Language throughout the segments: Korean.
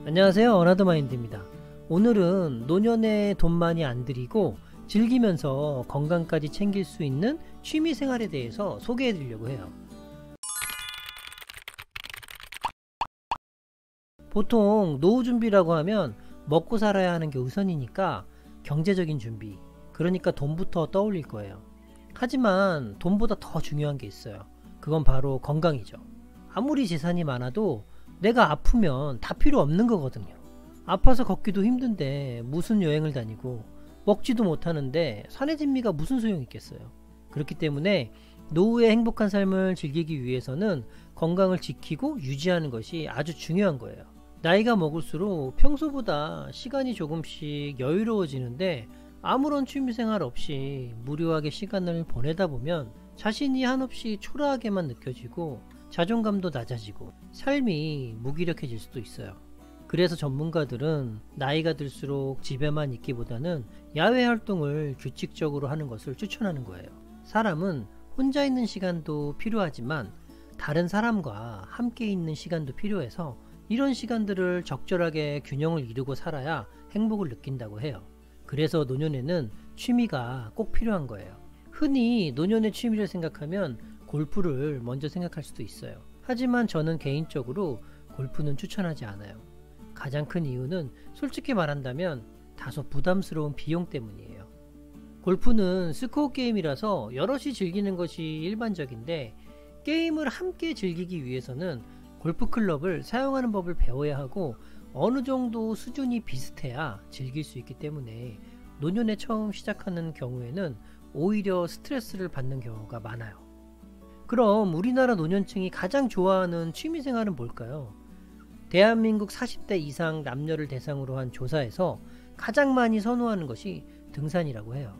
안녕하세요, 어나더마인드입니다. 오늘은 노년에 돈 많이 안 들이고 즐기면서 건강까지 챙길 수 있는 취미생활에 대해서 소개해 드리려고 해요. 보통 노후 준비라고 하면 먹고 살아야 하는 게 우선이니까 경제적인 준비, 그러니까 돈부터 떠올릴 거예요. 하지만 돈보다 더 중요한 게 있어요. 그건 바로 건강이죠. 아무리 재산이 많아도 내가 아프면 다 필요 없는 거거든요. 아파서 걷기도 힘든데 무슨 여행을 다니고 먹지도 못하는데 산의 진미가 무슨 소용이 있겠어요. 그렇기 때문에 노후의 행복한 삶을 즐기기 위해서는 건강을 지키고 유지하는 것이 아주 중요한 거예요. 나이가 먹을수록 평소보다 시간이 조금씩 여유로워지는데 아무런 취미생활 없이 무료하게 시간을 보내다 보면 자신이 한없이 초라하게만 느껴지고 자존감도 낮아지고 삶이 무기력해질 수도 있어요. 그래서 전문가들은 나이가 들수록 집에만 있기보다는 야외 활동을 규칙적으로 하는 것을 추천하는 거예요. 사람은 혼자 있는 시간도 필요하지만 다른 사람과 함께 있는 시간도 필요해서 이런 시간들을 적절하게 균형을 이루고 살아야 행복을 느낀다고 해요. 그래서 노년에는 취미가 꼭 필요한 거예요. 흔히 노년의 취미를 생각하면 골프를 먼저 생각할 수도 있어요. 하지만 저는 개인적으로 골프는 추천하지 않아요. 가장 큰 이유는 솔직히 말한다면 다소 부담스러운 비용 때문이에요. 골프는 스코어 게임이라서 여럿이 즐기는 것이 일반적인데 게임을 함께 즐기기 위해서는 골프 클럽을 사용하는 법을 배워야 하고 어느 정도 수준이 비슷해야 즐길 수 있기 때문에 노년에 처음 시작하는 경우에는 오히려 스트레스를 받는 경우가 많아요. 그럼 우리나라 노년층이 가장 좋아하는 취미생활은 뭘까요? 대한민국 40대 이상 남녀를 대상으로 한 조사에서 가장 많이 선호하는 것이 등산이라고 해요.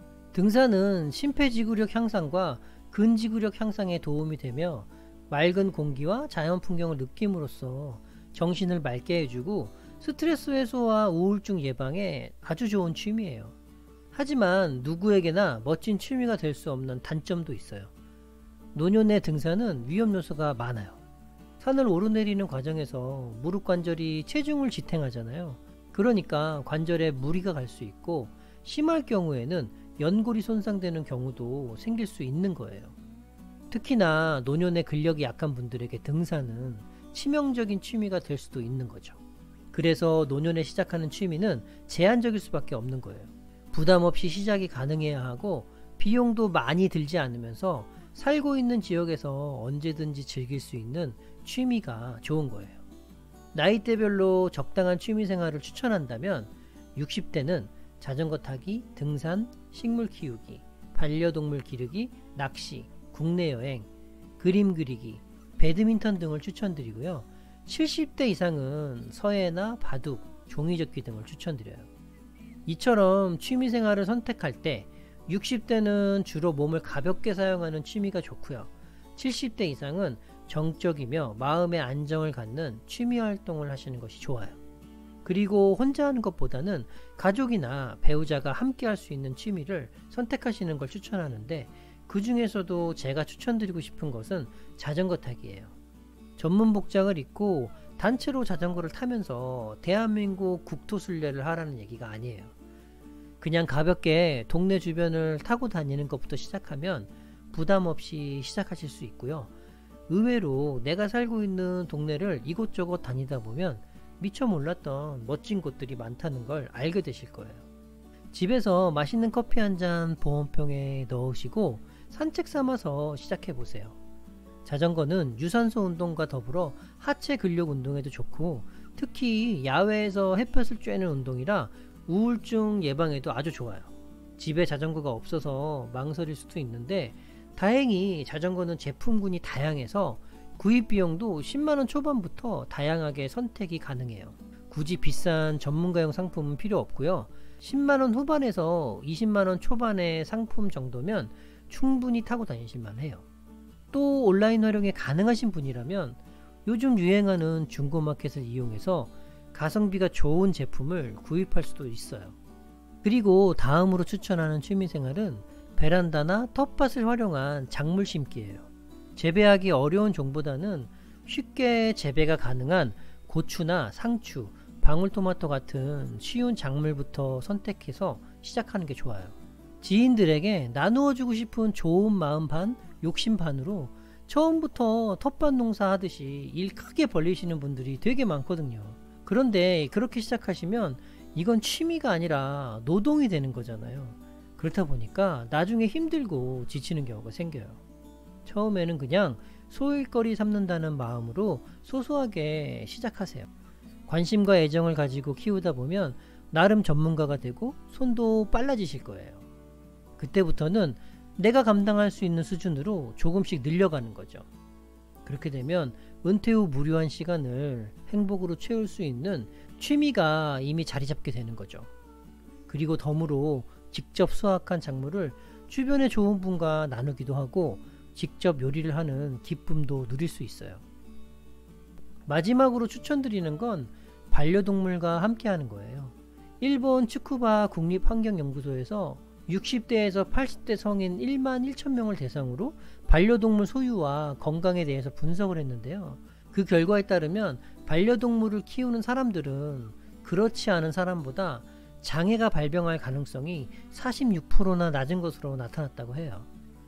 등산은 심폐지구력 향상과 근지구력 향상에 도움이 되며 맑은 공기와 자연 풍경을 느낌으로써 정신을 맑게 해주고 스트레스 해소와 우울증 예방에 아주 좋은 취미예요. 하지만 누구에게나 멋진 취미가 될 수 없는 단점도 있어요. 노년의 등산은 위험 요소가 많아요. 산을 오르내리는 과정에서 무릎 관절이 체중을 지탱하잖아요. 그러니까 관절에 무리가 갈 수 있고 심할 경우에는 연골이 손상되는 경우도 생길 수 있는 거예요. 특히나 노년의 근력이 약한 분들에게 등산은 치명적인 취미가 될 수도 있는 거죠. 그래서 노년에 시작하는 취미는 제한적일 수밖에 없는 거예요. 부담 없이 시작이 가능해야 하고 비용도 많이 들지 않으면서 살고 있는 지역에서 언제든지 즐길 수 있는 취미가 좋은 거예요. 나이대별로 적당한 취미생활을 추천한다면 60대는 자전거 타기, 등산, 식물 키우기, 반려동물 기르기, 낚시, 국내 여행, 그림 그리기, 배드민턴 등을 추천드리고요. 70대 이상은 서예나 바둑, 종이접기 등을 추천드려요. 이처럼 취미생활을 선택할 때 60대는 주로 몸을 가볍게 사용하는 취미가 좋고요. 70대 이상은 정적이며 마음의 안정을 갖는 취미 활동을 하시는 것이 좋아요. 그리고 혼자 하는 것보다는 가족이나 배우자가 함께 할 수 있는 취미를 선택하시는 걸 추천하는데 그 중에서도 제가 추천드리고 싶은 것은 자전거 타기예요. 전문 복장을 입고 단체로 자전거를 타면서 대한민국 국토순례를 하라는 얘기가 아니에요. 그냥 가볍게 동네 주변을 타고 다니는 것부터 시작하면 부담 없이 시작하실 수 있고요. 의외로 내가 살고 있는 동네를 이곳저곳 다니다 보면 미처 몰랐던 멋진 곳들이 많다는 걸 알게 되실 거예요. 집에서 맛있는 커피 한 잔 보온병에 넣으시고 산책 삼아서 시작해 보세요. 자전거는 유산소 운동과 더불어 하체 근력 운동에도 좋고 특히 야외에서 햇볕을 쬐는 운동이라 우울증 예방에도 아주 좋아요. 집에 자전거가 없어서 망설일 수도 있는데 다행히 자전거는 제품군이 다양해서 구입 비용도 10만원 초반부터 다양하게 선택이 가능해요. 굳이 비싼 전문가용 상품은 필요 없고요. 10만원 후반에서 20만원 초반의 상품 정도면 충분히 타고 다니실만 해요. 또 온라인 활용이 가능하신 분이라면 요즘 유행하는 중고마켓을 이용해서 가성비가 좋은 제품을 구입할 수도 있어요. 그리고 다음으로 추천하는 취미생활은 베란다나 텃밭을 활용한 작물 심기예요. 재배하기 어려운 종보다는 쉽게 재배가 가능한 고추나 상추, 방울토마토 같은 쉬운 작물부터 선택해서 시작하는 게 좋아요. 지인들에게 나누어주고 싶은 좋은 마음 반, 욕심 반으로 처음부터 텃밭 농사 하듯이 일 크게 벌리시는 분들이 되게 많거든요. 그런데 그렇게 시작하시면 이건 취미가 아니라 노동이 되는 거잖아요. 그렇다 보니까 나중에 힘들고 지치는 경우가 생겨요. 처음에는 그냥 소일거리 삼는다는 마음으로 소소하게 시작하세요. 관심과 애정을 가지고 키우다 보면 나름 전문가가 되고 손도 빨라지실 거예요. 그때부터는 내가 감당할 수 있는 수준으로 조금씩 늘려가는 거죠. 그렇게 되면 은퇴 후 무료한 시간을 행복으로 채울 수 있는 취미가 이미 자리 잡게 되는 거죠. 그리고 덤으로 직접 수확한 작물을 주변에 좋은 분과 나누기도 하고 직접 요리를 하는 기쁨도 누릴 수 있어요. 마지막으로 추천드리는 건 반려동물과 함께 하는 거예요. 일본 츠쿠바 국립환경연구소에서 60대에서 80대 성인 1만 1천 명을 대상으로 반려동물 소유와 건강에 대해서 분석을 했는데요. 그 결과에 따르면 반려동물을 키우는 사람들은 그렇지 않은 사람보다 장애가 발병할 가능성이 46%나 낮은 것으로 나타났다고 해요.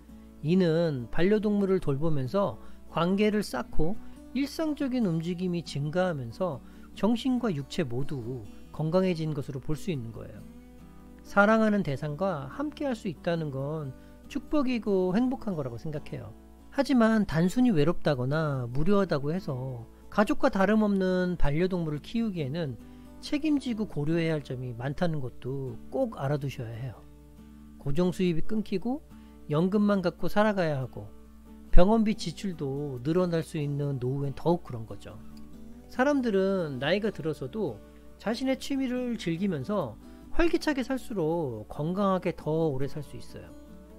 이는 반려동물을 돌보면서 관계를 쌓고 일상적인 움직임이 증가하면서 정신과 육체 모두 건강해진 것으로 볼 수 있는 거예요. 사랑하는 대상과 함께 할 수 있다는 건 축복이고 행복한 거라고 생각해요. 하지만 단순히 외롭다거나 무료하다고 해서 가족과 다름없는 반려동물을 키우기에는 책임지고 고려해야 할 점이 많다는 것도 꼭 알아두셔야 해요. 고정 수입이 끊기고 연금만 갖고 살아가야 하고 병원비 지출도 늘어날 수 있는 노후엔 더욱 그런 거죠. 사람들은 나이가 들어서도 자신의 취미를 즐기면서 활기차게 살수록 건강하게 더 오래 살 수 있어요.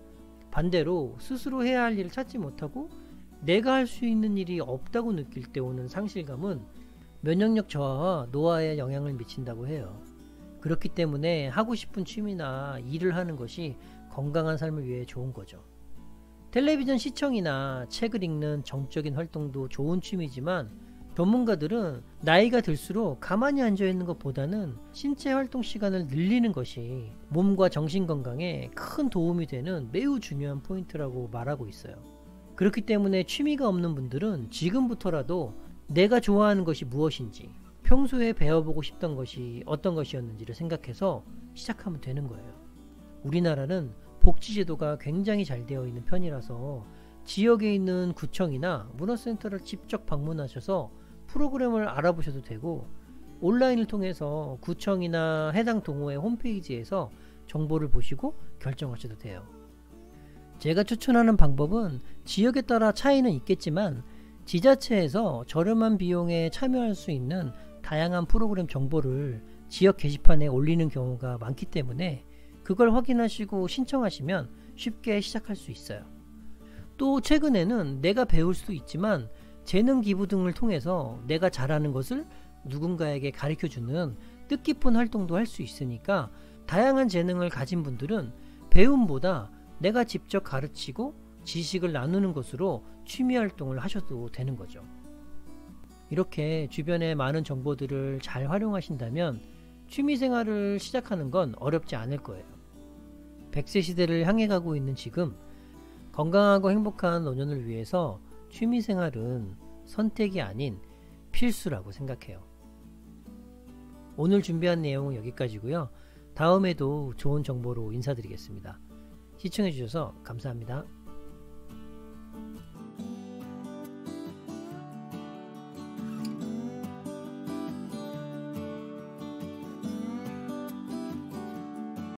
반대로 스스로 해야 할 일을 찾지 못하고 내가 할 수 있는 일이 없다고 느낄 때 오는 상실감은 면역력 저하와 노화에 영향을 미친다고 해요. 그렇기 때문에 하고 싶은 취미나 일을 하는 것이 건강한 삶을 위해 좋은 거죠. 텔레비전 시청이나 책을 읽는 정적인 활동도 좋은 취미지만 전문가들은 나이가 들수록 가만히 앉아있는 것보다는 신체 활동 시간을 늘리는 것이 몸과 정신 건강에 큰 도움이 되는 매우 중요한 포인트라고 말하고 있어요. 그렇기 때문에 취미가 없는 분들은 지금부터라도 내가 좋아하는 것이 무엇인지, 평소에 배워보고 싶던 것이 어떤 것이었는지를 생각해서 시작하면 되는 거예요. 우리나라는 복지제도가 굉장히 잘 되어 있는 편이라서 지역에 있는 구청이나 문화센터를 직접 방문하셔서 프로그램을 알아보셔도 되고, 온라인을 통해서 구청이나 해당 동호회 홈페이지에서 정보를 보시고 결정하셔도 돼요. 제가 추천하는 방법은 지역에 따라 차이는 있겠지만 지자체에서 저렴한 비용에 참여할 수 있는 다양한 프로그램 정보를 지역 게시판에 올리는 경우가 많기 때문에 그걸 확인하시고 신청하시면 쉽게 시작할 수 있어요. 또 최근에는 내가 배울 수도 있지만 재능 기부 등을 통해서 내가 잘하는 것을 누군가에게 가르쳐주는 뜻깊은 활동도 할 수 있으니까 다양한 재능을 가진 분들은 배움보다 내가 직접 가르치고 지식을 나누는 것으로 취미 활동을 하셔도 되는 거죠. 이렇게 주변의 많은 정보들을 잘 활용하신다면 취미 생활을 시작하는 건 어렵지 않을 거예요. 100세 시대를 향해 가고 있는 지금 건강하고 행복한 노년을 위해서 취미 생활은 선택이 아닌 필수라고 생각해요. 오늘 준비한 내용은 여기까지고요. 다음에도 좋은 정보로 인사드리겠습니다. 시청해주셔서 감사합니다.